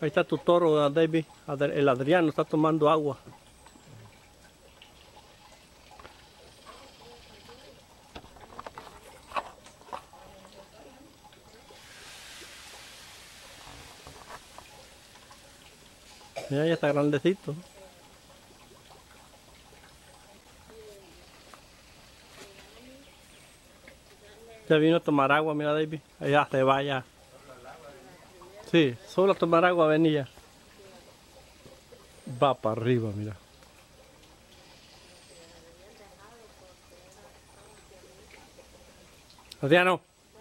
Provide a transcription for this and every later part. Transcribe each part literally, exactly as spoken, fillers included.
Ahí está tu toro, David. El Adriano está tomando agua. Mira, ya está grandecito. Ya vino a tomar agua, mira, David. Allá se vaya. Sí, solo a tomar agua venía. Va para arriba, mira. Adriano.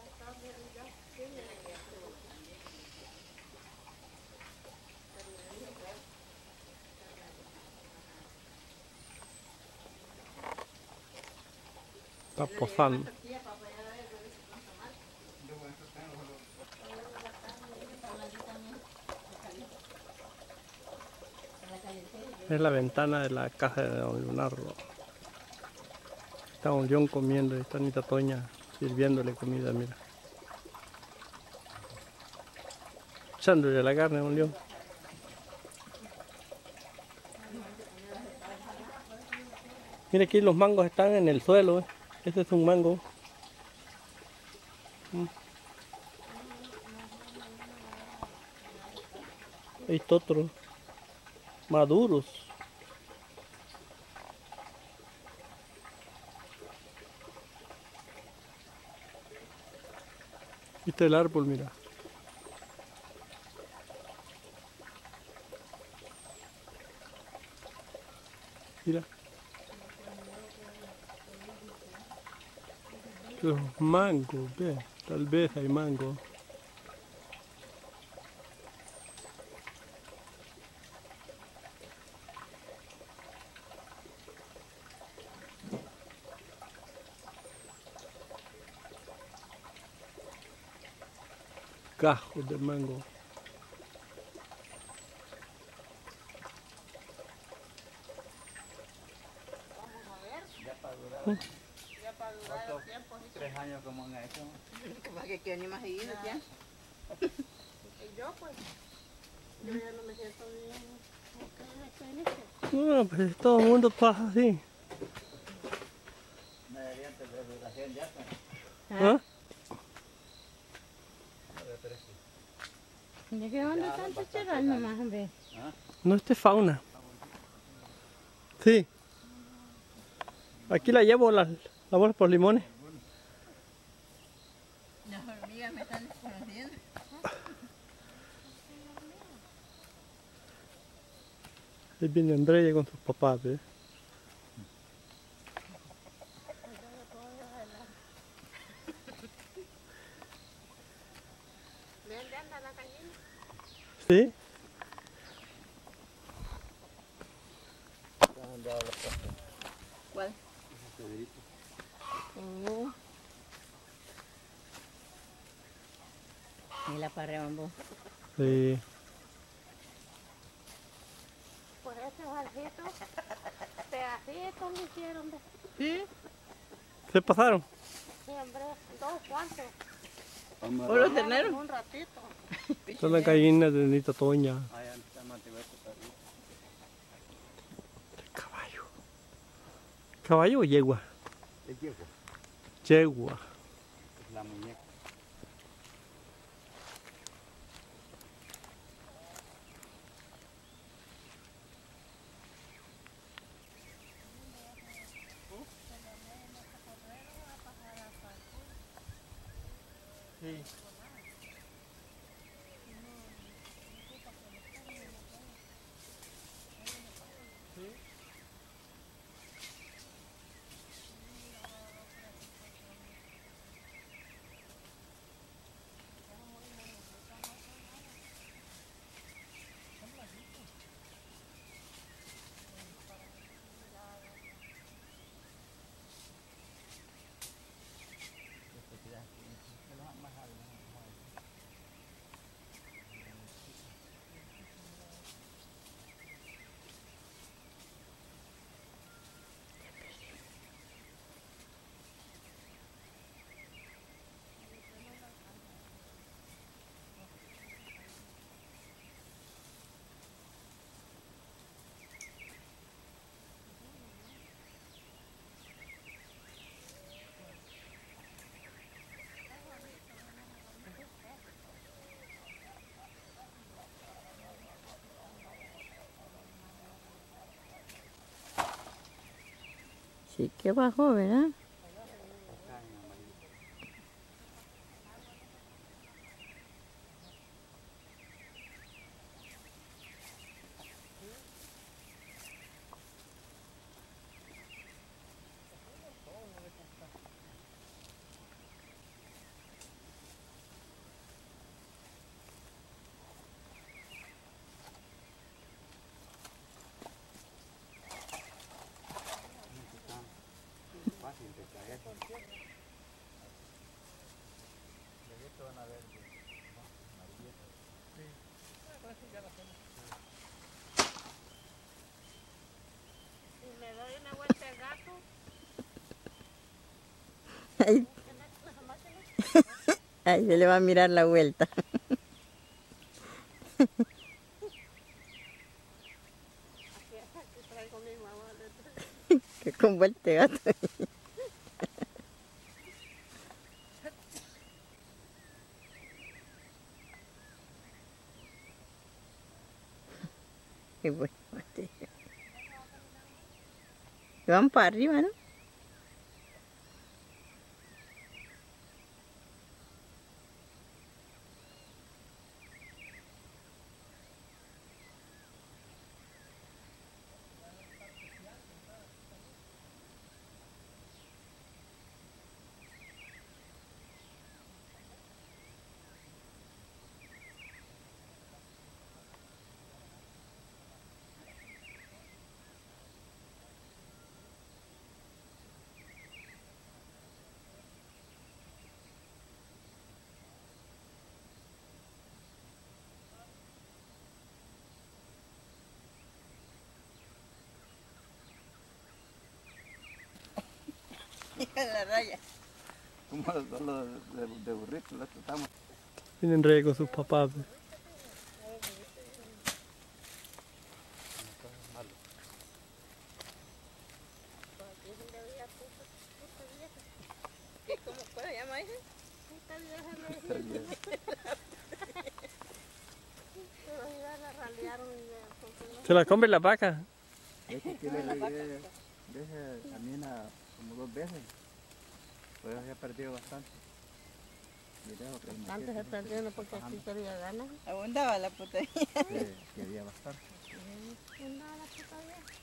Está posando. Es la ventana de la casa de don Leonardo. Está don León comiendo y está Anita Toña sirviéndole comida, mira. Echándole la carne a don León. Mira, aquí los mangos están en el suelo, ¿eh? Este es un mango. Mm. Hay otros maduros. Este es el árbol, mira. Mira. Los mangos, ve. Tal vez hay mango. Cajos de mango. Ya para durar, ya para durar el tiempo. Tres años como en eso. ¿Para qué quieren más ir ya? Y yo pues, yo ya no me siento bien. No, pues todo el mundo pasa así. Me darían de duración ya. ¿Ah? ¿De qué dónde están chicheras nomás, hombre? No, este es fauna. Sí. Aquí la llevo, la, la bola por limones. Las hormigas me están desconociendo. Ahí viene Andrea con sus papás, ¿eh? ¿Dónde anda la gallina? Sí. ¿Cuál? Oh. Y la parreambo. Sí. Por ese bajito, pedacitos me hicieron. ¿Sí? ¿Se pasaron? Sí, hombre, dos cuantos. ¿Por los terneros? Un ratito. Son las gallinas de Anita Toña. Caballo. ¿Caballo o yegua? Es yegua. Yegua. Es la muñeca. Sí. Sí que bajó, ¿verdad? Fácil de caer. De esto van a ver. Y me doy una vuelta al gato. Ahí, ahí se le va a mirar la vuelta. Aquí, aquí traigo mi mamá. Que con vuelta de gato. Qué bueno. Van para arriba, ¿no? La raya. Como los los de, de burrito los tratamos. Tienen rey con sus papás. Pues. ¿Cómo puedo llamar eso? Esta vieja me dijo. Pero ya la ralearon y ya, porque no. ¿Se la come la vaca? Es que aquí le regué veces también a, como dos veces. Pues ya he perdido bastante. Mirá, otra vez me Antes se perdió porque aquí quería ganar. Abundaba la puta. Sí, quería bastante. Andaba la puta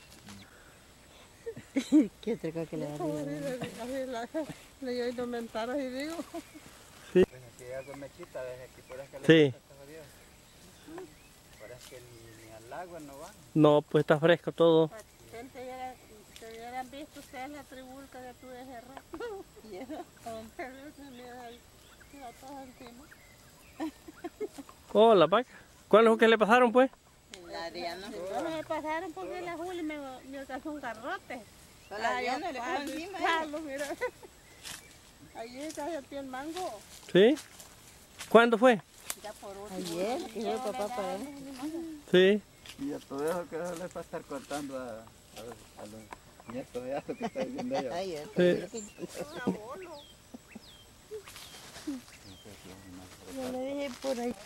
vieja. ¿Qué otra cosa que le da arriba? Así le dio indumentaros y digo. Sí. Pues aquí hay algo me quita, desde aquí por eso que le Sí. gusta esta jodida. Por eso que ni, ni al agua no va. No, pues está fresco todo. Gente, ya, si hubieran visto ustedes la tribulca que tuve ese rato. ¿Y eso? Con perros se me da iba todo encima. Oh, la vaca. ¿Cuál es lo que le pasaron, pues? La Adriana. No me pasaron porque la Juli me, me alcanzó un garrote. A la Adriana le pasó Ay, encima. Carlos, mira. Allí está ya tiene el mango. ¿Sí? ¿Cuándo fue? Ya por último. Ayer, que yo papá para él. Sí. Y a todo eso que eso les va a estar contando a, a, los, a los nietos de lo que está diciendo ella. Ayer. Sí. Un abono. Yo le dije por ahí.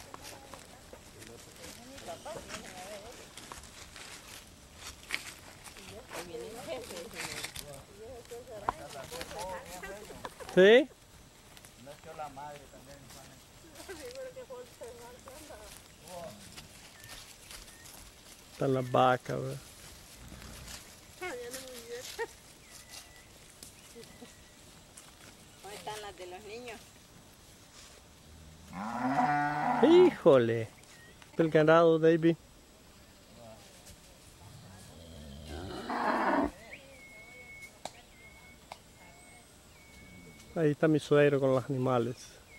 ¿Sí? Nació la madre también. Están las vacas, ¿verdad? ¿Dónde están las de los niños? Híjole. El ganado, David. Ahí está mi suegro con los animales.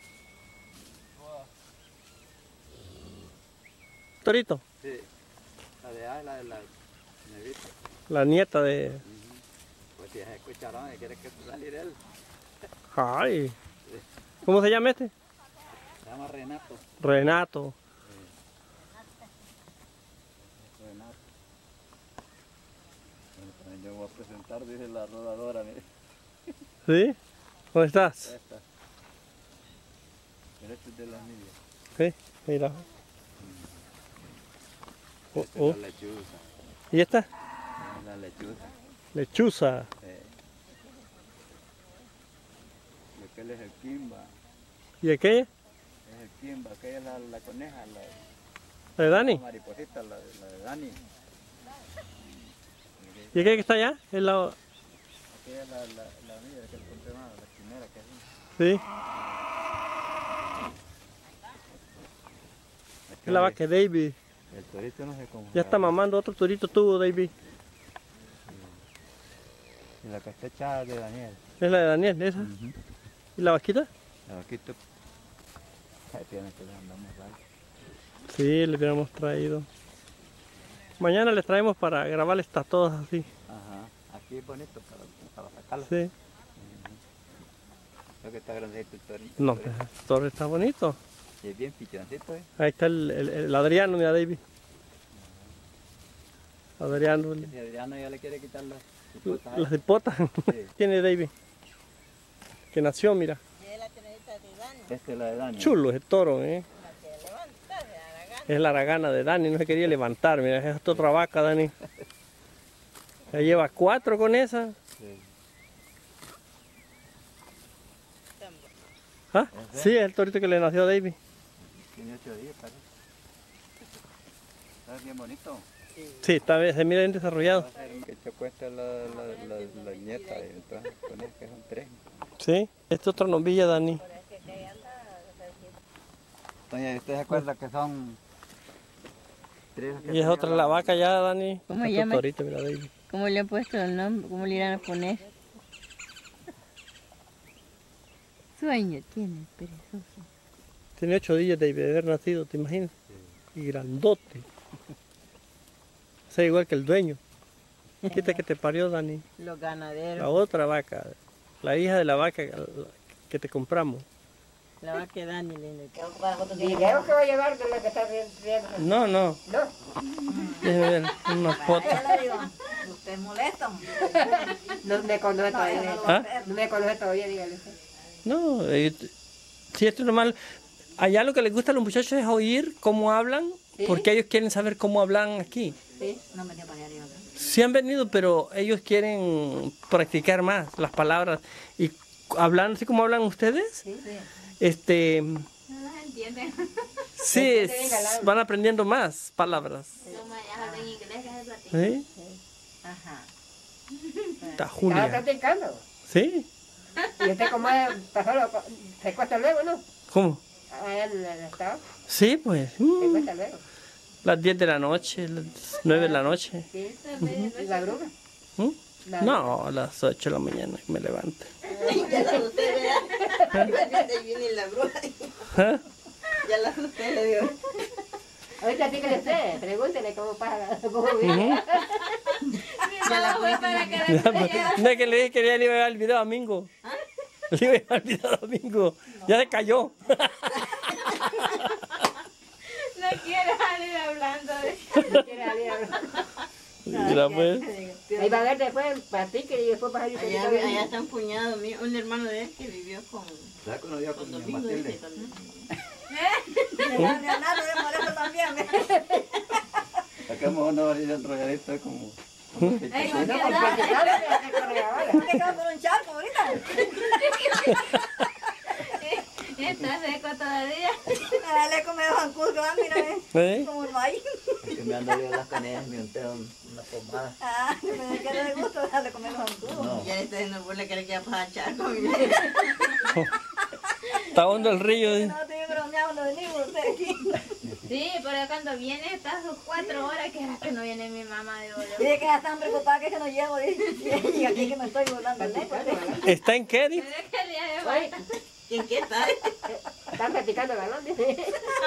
Torito, Sí. La de A es la de la negrita. la nieta de... Uh-huh. Pues si es escucharon y quiere que salir él. Ay. ¿Cómo se llama este? Se llama Renato. Renato. Renato. Bueno, también yo voy a presentar, dice la rodadora. Mire. ¿Sí? ¿Dónde estás? Esta. Pero este es de la niña. Sí, mira. Oh, Esta oh. es la lechuza. ¿Y esta? Es la lechuza. Lechuza. Eh, Aquel es el Kimba. ¿Y aquella? Es el Kimba, aquella es la, la coneja, la, ¿La de Dani? la mariposita, la, la de Dani. ¿Y aquella que está allá? Es la... Aquella es la, la, la mía, que le conté más, la primera que es. Sí. Es la vaca de David. El torito no sé cómo. Ya está mamando otro torito tuvo, David. Y la que está echada de Daniel. Es la de Daniel, esa. Uh-huh. ¿Y la vaquita? La vaquita. Ahí tiene que le andamos ahí. Sí, le hubiéramos traído. Mañana les traemos para grabarles estas todas así. Ajá. Aquí es bonito para, para sacarlo. Sí. Lo que está grandecito el torito. No, pues el toro está bonito. Y es bien pichoncito, ¿eh? Ahí está el, el, el Adriano, mira, David. Adriano, el- Si Adriano ya le quiere quitar las cipotas, las hipotas. Sí. Tiene David. Que nació, mira. Y es la trenita de Dani. Esta es la de Dani. Chulo ese toro, ¿eh? La que levanta, de la gana. Es la aragana de Dani, no se quería levantar. Mira, es esta otra vaca, Dani. Ya lleva cuatro con esa. Sí. ¿Ah? Sí, es el torito que le nació a David. Tiene ocho días, parece. Está bien bonito. Sí, está bien, se mira bien desarrollado. Va a ser que chocó esta la, la, la, la nieta, y entonces con él que son tres. Sí, este otro novilla, Dani. Doña, ¿usted se acuerda que son tres? Y es otra la vaca ya, Dani. ¿Cómo Otro llama? torito, mira, David. ¿Cómo le han puesto el nombre? ¿Cómo le irán a poner? Sueño tiene, perezoso. Tiene ocho días David de haber nacido, ¿te imaginas? Y grandote. O sea, igual que el dueño. Quita que te parió, Dani. Los La ganaderos. otra vaca, la hija de la vaca que te compramos. La va a quedar ni le Video que va a llevar de la que está bien, bien. No, no, No, déjame ver unas fotos. Usted molesta. no me conoce todavía. ¿Ah? No me conoce todavía, dígale. No, eh, si esto es normal. Allá lo que les gusta a los muchachos es oír cómo hablan, ¿Sí? porque ellos quieren saber cómo hablan aquí. Sí. No me dio para allá arriba. Sí han venido, pero ellos quieren practicar más las palabras. Y hablando así como hablan ustedes, Sí. este, No las entienden. sí, es- van aprendiendo más palabras. Como allá hablan inglés, que se platica. ¿Sí? Ajá. Está Estaba Julia. practicando. ¿Sí? Y usted como es, pasó, se cuesta luego, ¿no? ¿Cómo? Allá en el estado, Sí, pues. se mm, cuesta luego. las diez de la noche, las nueve de la noche. Sí. ¿Y la bruja? ¿Mm? La- No, a las ocho de la mañana me levanto. Ya la asusté, ¿verdad? Ahí viene la bruja. ¿Ah? Ya la asusté, le digo. Ahorita sí que le sé, pregúntele cómo pasa, cómo vive. Ya la fue para que Ya, pues, no es que le dije que ya le iba a llevar el video a Domingo. Le iba a llevar el video a Domingo. Ya se cayó. No quiero salir hablando de Quiere salir a hablar. Mira, pues. Ahí va a ver después, platique y después vas a ir allá, allá está un cuñado mío, un hermano de él que vivió con, ¿Sabes que uno dio con con doña Domingo. Matilde? Dice, con... ¿Eh? Leonardo de Moreto también. Sacamos una varilla enrolladita como... Ay, No, no, con queda- platicado, que se corre ahora. te quedas por un charco ahorita. Está seco todavía. Dale comer zancudo, mira, ¿Eh? como el maíz. Es que me ando yo las caneas, me unteo una pomada. Ah, me que no le gusta darle comer zancudo. No. Ya le está diciendo burla que le queda pasar charco. Está hondo el río. ¿Eh? No estoy bromeando, no venimos usted aquí. Sí, pero cuando viene está sus cuatro horas que es que no viene mi mamá de oro. Dice que ya están preocupadas que, que no llego. Dice, y aquí que me estoy volando el lengua. ¿Está en qué? Desde que el día de Oye, ¿Quién qué está? están platicando galón, dice.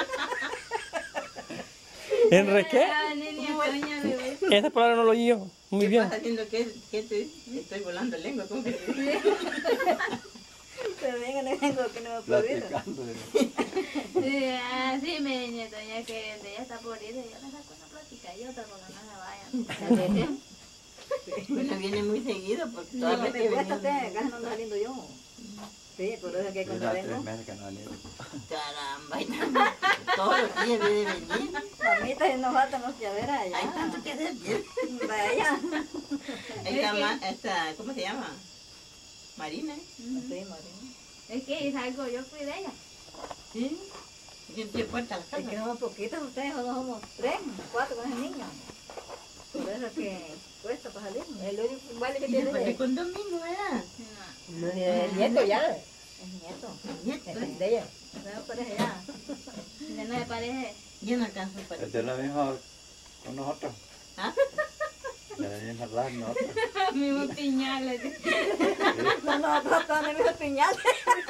¿En re qué? la niña doña bebé. Esa palabra no lo oí yo. Muy ¿Qué bien. estás haciendo? ¿Qué, qué te me estoy volando el lengua? ¿Cómo que te dice? Pero vengan el lengua que no me puedo ir. Platicando. Sí, así me dice doña que ella está por ir y yo la saco una plática y otra porque no se vayan. Bueno, viene muy seguido porque todas las veces que venimos... acá no ando saliendo yo. Sí, por eso que cuando Hace tres vengo... meses que no han ido. Caramba, y tanto, todos los días viene venir. Mamita, y nos faltan los llaveras allá. Hay tanto que hacer. Vaya. Esta, ma- esta, ¿cómo se llama? Marina. ¿Eh? Sí, Marina. Es que salgo, yo fui de ella. ¿Sí? ¿Quién tiene puerta a la Es que casa? somos poquitos, ustedes no somos tres, cuatro con ese niño. Por eso es que cuesta para salir. El único vale que Y tiene después de es condominio, ¿verdad? no, el nieto ya. Es nieto. Nieto. Es de ella. No parece ya. Ya no me parece. Yo no alcanzo para Es de la misma con nosotros. ¿Ah? De la misma edad nosotros. Mismo piñales. No, no, no, no, no, no, piñales.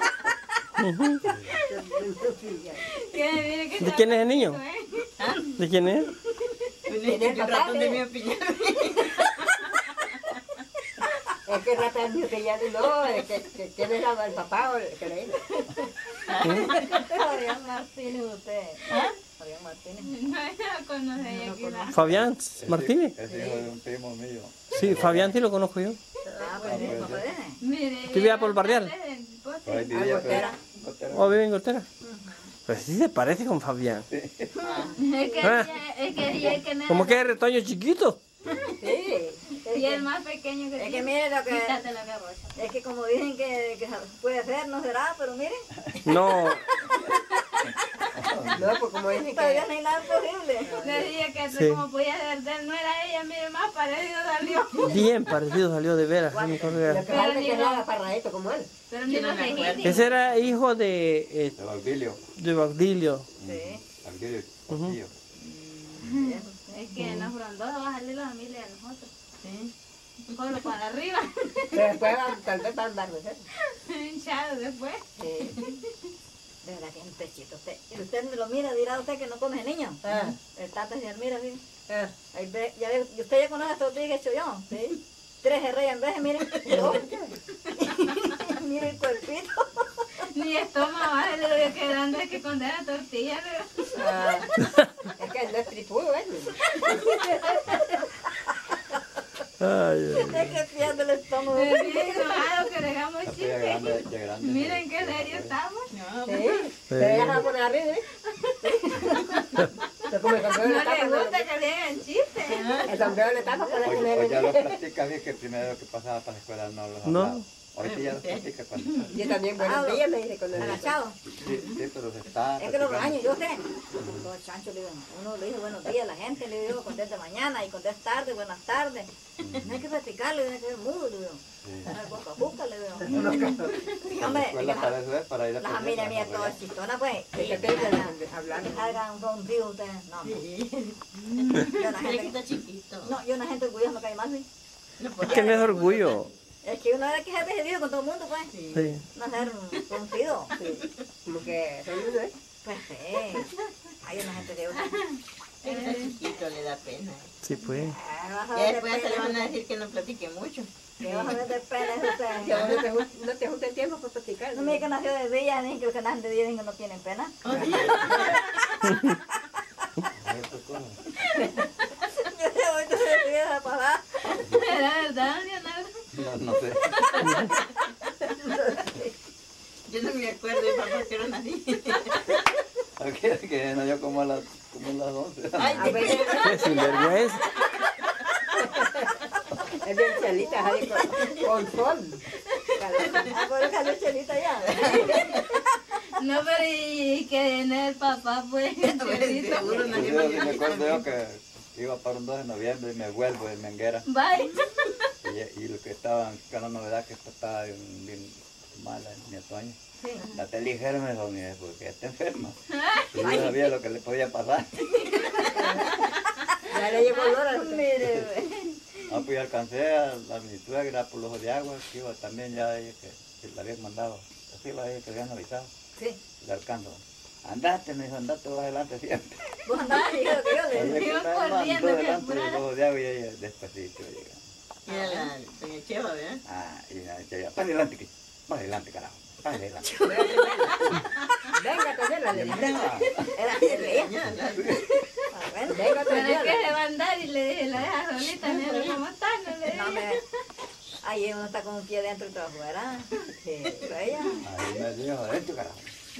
Que mire que ¿De quién es el niño? ¿Ah? ¿De quién es? Tiene un ratón de mi opinión. Es que rata el mío que ya no, es que, que tiene la- el papá o el que le Fabián Martínez usted. ¿Ah? Fabián Martínez. No, no conoce ella aquí la. Fabián Martínez. Es hijo de un primo mío. Sí, Fabián sí lo conozco yo. Ah, pues sí, no parece. Mire. ¿Tú vivías por el barrial? Por ahí vivía, pero... ¿O vive en Cortera? Pues sí se parece con Fabián. Es que Ah. ella- es que ella es que no. Como que es retoño chiquito. Sí. Y el más pequeño que Es que tiene. mire lo que... Quítate la garrocha. Es que como dicen que, que puede ser, no será, pero miren, No, No, pues como dicen todavía que no hay nada posible. Le dije que Sí. como podía ser de él, no era ella, mire, más parecido salió. bien parecido salió de veras. sí me acuerdo lo que que era. falta es que sea afarradito como él. Pero Yo ni no los me acuerdo. tejidos. Ese era hijo de, eh, De Baudilio. de Baudilio. Sí. Baudilio. Ujú. Baudilio. Es que en la frondosa va a salir la familia de nosotros. Sí. Solo para arriba. Pero después van- tal vez van a dar, ¿no? Hinchado después. Sí. De verdad que es un pechito. Usted, y usted me lo mira, dirá usted que no come ese niño. Ah. El tata se mira así. Ah, Ahí ve, ya ve, y usted ya conoce a tortilla que he hecho yo. sí. Tres de rey en vez de, miren. dos. Mire el cuerpito. Ni estómago, vale, le digo que grande que condena tortilla. Pero... Ah, es que no es tripudo, ¿eh? Ay, ay. Es que pierde el estómago. Me bien enojado que le hagamos Ya chiste. grande, ya grande. Miren qué serio estamos. No, Sí. Pero ella se va a poner arriba, ¿eh? Se come el sombrero No le tapa. le gusta que le hagan chiste. El sombrero le tapa para Hoy, que hoy ya le... los practicas bien que primero que pasaba para la escuela no los No. hablaba. Ahorita ya los practica cuando... Yo también, buenos días, me dice cuando le Agachado. Sí, sí, pero se está... Es que lo practicando. regaño yo sé. Todo el chancho le digo, uno le dice buenos días a la gente, le digo conteste mañana y conteste tarde, buenas tardes. No hay que practicarle, no hay que ser mudo, le digo. No hay boca a boca, le digo. Y La hombre, escuela la, para eso es, para ir a la aprender, familia para mía toda desarrollar. chistona, pues. ¿Qué Y te que dicen salgan- hablando? que salgan rondidos ustedes. No, no. Sí. Yo una Mira que gente, está chiquito. no, yo una gente orgullosa me cae más, ¿sí? No, Es pues, que no es orgullo. Es que uno debe que ser decidido con todo el mundo, pues. sí. Sí. No ser conocido. Sí. Como que soy uno, ¿eh? Pues sí. Hay una gente de otra. Es que está chiquito, le da pena. Sí, pues. Ah, vas a Ya ver de después se le van a pena. decir que no platique mucho. ¿Qué vas a ver de pena Que usted? no te, jun- no te junta el tiempo para platicar. No me diga que nació de día, ni que los que nacen de día dicen que no tienen pena. Estas cosas. Yo te voy a decir esa palabra. ¿Era verdad, Leonardo? No, no sé. Yo no me acuerdo de papá que era nací. Aquí que no yo como a las, como a las once. Ay, A te ver, Qué sinvergüenza. es bien chalita, ahí con, con sol. Ah, por eso salió chelita ya. No, pero y que en el papá fue chelito. seguro Pues nadie yo sí me me acuerdo yo que iba para un dos de noviembre y me vuelvo de Menguera. Bye. Y, y lo que estaban, que la novedad que esto estaba bien, bien mala en mi otoño. Sí. Date ligero, me dijo, mire, porque está enferma. Y yo sabía lo que le podía pasar. Ya le llegó el hora. Mire, ve. Ah, pues yo alcancé a, a mi suegra por los ojos de agua, que iba también ya ella que, que la habían mandado. Así la ella que le habían avisado. Sí. Le alcanzo. Andate, me dijo, andate vos adelante siempre. Vos andabas y yo que yo le Ella dije. que Iba estaba corriendo, andando que delante de los apurara. ojos de agua y ella despacito llega. Y era la doña Cheva, ¿verdad? Ah, y la ella, para adelante, que- para adelante, carajo, para adelante. Venga, tenerla, le dije. Ya. Era así, leía. Ya, la- Ah, bueno. Venga, Pero es que tenerla. se va a andar y le dije, la deja solita, negro, ¿cómo está? No le No, dije. me... Ahí uno está con un pie dentro y otro afuera. Sí. Pero ella... Ahí me dijo, adentro, carajo.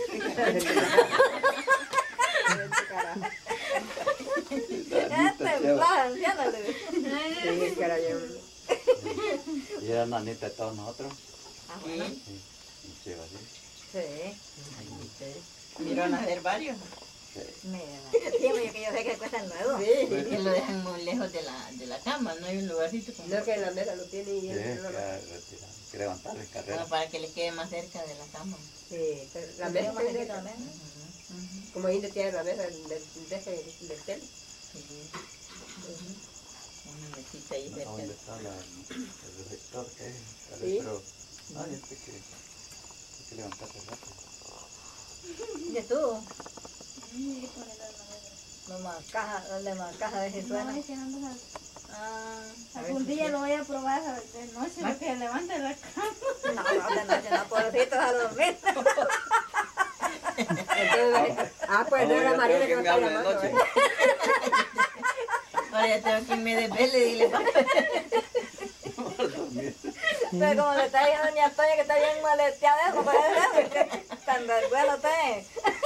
Este plaza, anciánale. Sí, caray, Y era nanita de todos nosotros. Ah, bueno. Sí. Sí, y Cheva, sí. Sí. Vieron hacer varios. Mira, sí, yo que yo sé que cuestan nuevo. Sí, Que lo dejan muy lejos de la, de la cama, no hay un lugarcito como, no que en la mesa lo tiene y Sí, él que no lo- retirar, que levantar la carrera. como para que les quede más cerca de la cama. Sí, pero la La mesa más tiene cerquita que- también. como ahí tiene la mesa del del del tel. Sí. Una mesita ahí cerca. ¿Dónde está la, el reflector? ¿Qué? Sí. Pero, ay, este que, hay que levantarse rápido. ¿Y tú? Sí, por el horno. No más caja, dale más caja, a ver si suena. No, es que no ando a- Ah, a ver Algún si día sí. lo voy a probar de noche, lo que levante la cama. No, no, de noche no, pobrecitos a dormir. Entonces, ah, pues no Vamos, era ya María tengo que me quien me está hable de llamando. noche. ¿eh? Ahora ya tengo quien me desvele, dile papá. Pero como le está diciendo a doña Toña que está bien maleteada eso, pues que tan vergüenza usted.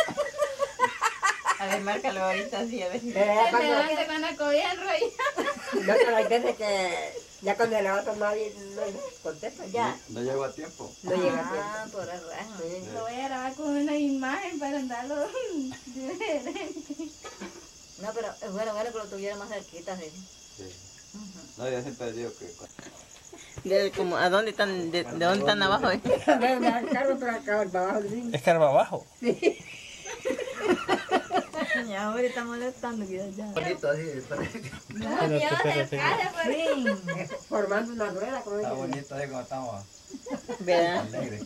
A ver, márcalo ahorita así, a ver si... Eh, ya Se cuando- levanta con la cobija enrollada. No, pero hay veces que ya cuando le levanta nadie no le contesta. Ya. No llego a tiempo. No llega a Ah, tiempo. por eso. Sí. Lo voy a grabar con una imagen para andarlo diferente. No, pero es bueno, bueno que lo tuviera más cerquita, sí. Sí. No, yo siempre digo que De, como, ¿a dónde están, de, de dónde están abajo? Eh? A ver, me cargo para acá, para abajo. Sí. Escarba abajo. Ya ahorita molestando que ya. bonito así, está, No, Espérate, Dios, espérate. cara, por Sí. Formando una rueda, como está dice. bonito así como estamos ¿Verdad? alegres.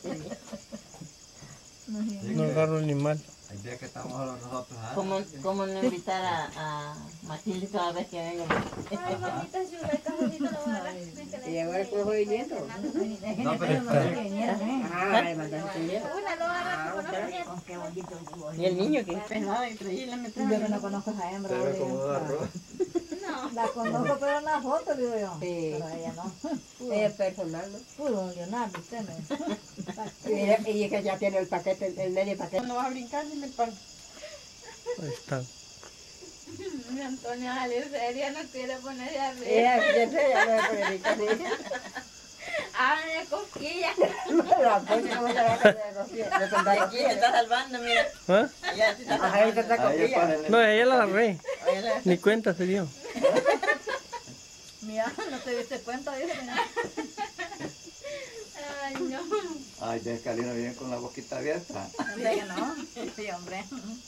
No agarro ni mal. Hay días que estamos solo nosotros. ¿ah? ¿Cómo, ¿Cómo no invitar a, a Matilde cada vez que venga? Ay, mamita chula, el cafecito lo voy a dar. Y ahora cómo voy viniendo. No, pero está Ah, le mandaste dinero. Una lo va a dar, con otro nieto. Qué bonito. Y el niño que es nada, increíble, me trae. Yo que no conozco a esa hembra. se ve digo como yo. dos arroz. No. La conozco, pero en la foto, digo yo. Sí. Pero ella no. Ella es personal, ¿no? Puro Leonardo, usted me. Y ella, y ella ya tiene el paquete, el, el medio paquete. ¿Cuándo vas a brincar? Dime el pan. Ahí está. Mi Antonio salió seria, no quiere ponerse a ver. Ella, ya ya me pone rica, sí. Ah, de cosquillas. La polla, ¿cómo se va a hacer de cosilla? De De tontar aquí te está salvando, mira. ¿Ah? Allá te está Ajá, ahí te está Ahí el cosilla. panel. No, ella la agarré. Oye, la- Ni cuenta se dio. Mira, no te diste cuenta, dice. Ay, no. Ay, de Escalino viene con la boquita abierta. Hombre, que no. Sí, hombre.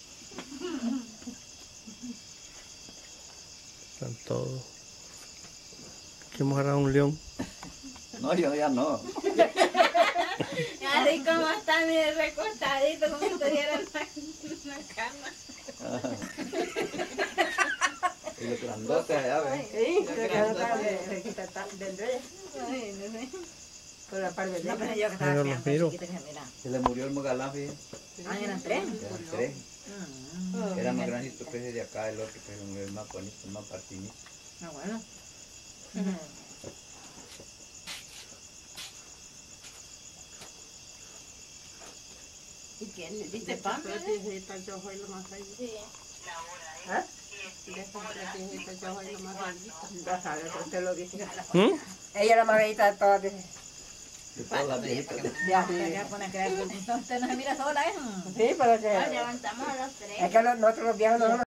Están todos. Aquí hemos agarrado un león. No, yo ya no. Así como está, mire, recostadito, como si estuviera en la, en la cama. Y los grandotes allá, ¿ves? Sí, se quedó acá de- cerquita está- dentro de ella. Ay, no sé. Por la parte de No, pero ella. yo que estaba Pero bien, los miro. chiquita, que mira. Se le murió el mogalán, fíjate. Ah, eran tres. Eran tres. Era más grandito que ese de acá, el otro que es el más bonito, el más partinito. Ah, bueno. ¿Y quién le diste pan? Después dijiste el chojo y lo más ahí. Sí. ¿Ah? Después dijiste el chojo y lo más ahí. Ya sabes, usted lo dice. ¿Mm? Ella es la más bellita de todas, dice. De todas las viejitas. Ya, Usted sí. ya pone a creer que usted no se mira sola, ¿eh? Sí, pero Nos que... levantamos a las tres. Es que los- nosotros los viejos no somos